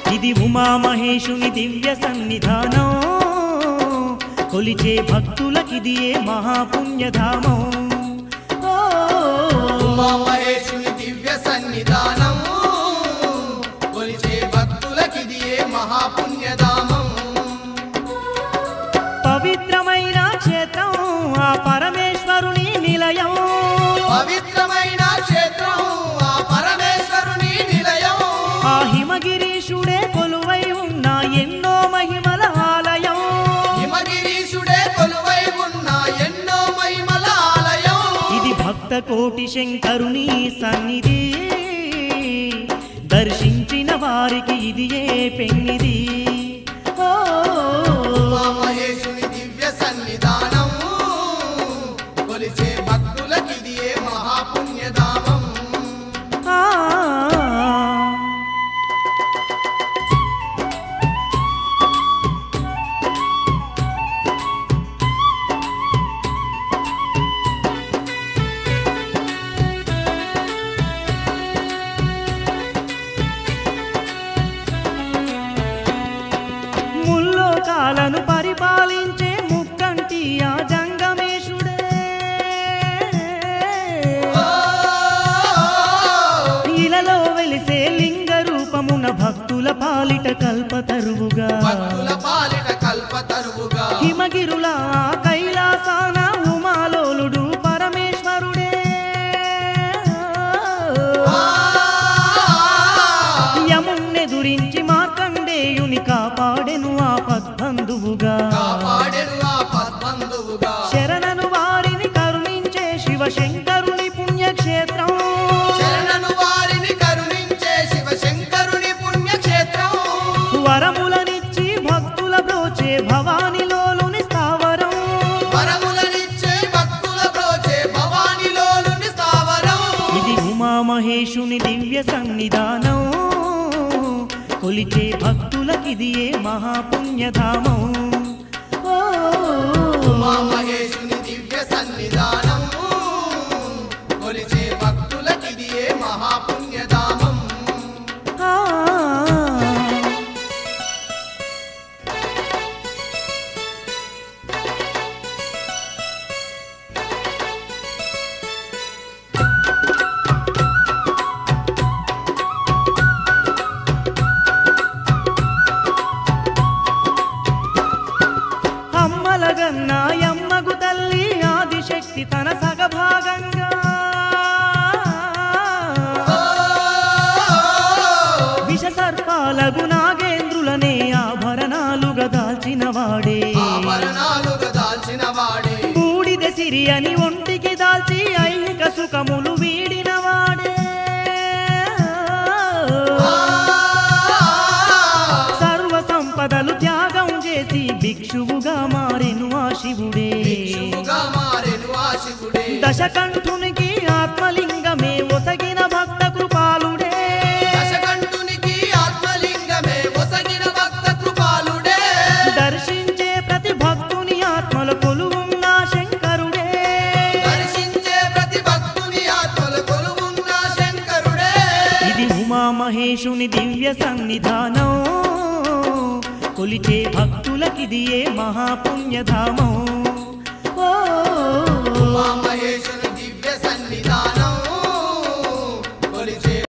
ఇది ఉమామహేశుని దివ్య సన్నిధానం కొలిచే భక్తులకిదియే మహాపుణ్యధామం ఉమామహేశుని దివ్య సన్నిధానం కొలిచే భక్తులకిదియే మహాపుణ్యధామం పవిత్రమైన క్షేత్రం ఆ పరమేశ్వరుని నిలయం పవిత్రమైన క్షేత్రం ఆ పరమేశ్వరుని నిలయం ఆ హిమగిరీశుడే కొలువై ఉన్న ఎన్నో మహిమల ఆలయం హిమగిరీశుడే కొలువై ఉన్న ఎన్నో మహిమల ఆలయం ఇది భక్త కోటి శంకరుని సన్నిధి దర్శించిన వారికి ఇదియే పెన్నిది ఉమామహేశుని దివ్య సన్నిధానం కొలిచే భక్తులకిదియే మహాపుణ్యధామం ముల్లోకాలను పరిపాలించే ముక్కంటి ఆ జంగమేశుడే ఇలలో వెలిసే లింగ రూపమున భక్తుల పాలిట కల్పతరువుగా భక్తుల పాలిట కల్పతరువుగా హిమగిరుల కైలాసాన ఉమాలోలుడు పరమేశ్వరుడే యమున్నెదురించి మార్కండేయుని కాపాడెను ఆ పద్బంధువుగా శరణను వారిని కరుణించే శివశంకరుని పుణ్యక్షేత్రం వరములనిచ్చి భక్తుల బ్రోచే భవానిలోలుని స్థావరం ఇది ఉమామహేశుని దివ్య సన్నిధానం కొలిచే భక్తులకిదియే మహాపుణ్యధామం ఉమామహేశుని దివ్య సన్నిధానం కొలిచే భక్తులకిదియే మహాపుణ్యధామం అమ్మలగన్నా యమ్మగు తల్లి ఆదిశక్తి తన సగభాగంగా విష సర్పాలగు నాగేంద్రులనే ఆభరణాలుగా దాల్చిన వాడే బూడిద సిరి అని ఒంటికి దాల్చి ఐహిక సుఖములు వీడిన వాడే సర్వ సంపదలు త్యాగం చేసి భిక్షువుగా మారెను ఆ శివుడే దశకంఠునికి ఆత్మలింగమే ఒసగిన భక్త కృపాలుడే దర్శించే ప్రతి భక్తుని ఆత్మల కొలువున్న శంకరుడే ఇది ఉమామహేశుని దివ్య సన్నిధానం కొలిచే భక్తులకిదియే మహాపుణ్యధామం